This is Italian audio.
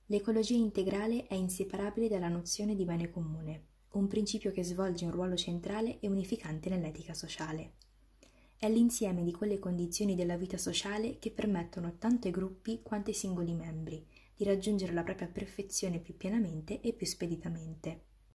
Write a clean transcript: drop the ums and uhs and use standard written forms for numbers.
L'ecologia integrale è inseparabile dalla nozione di bene comune, un principio che svolge un ruolo centrale e unificante nell'etica sociale. È l'insieme di quelle condizioni della vita sociale che permettono tanto ai gruppi quanto ai singoli membri di raggiungere la propria perfezione più pienamente e più speditamente.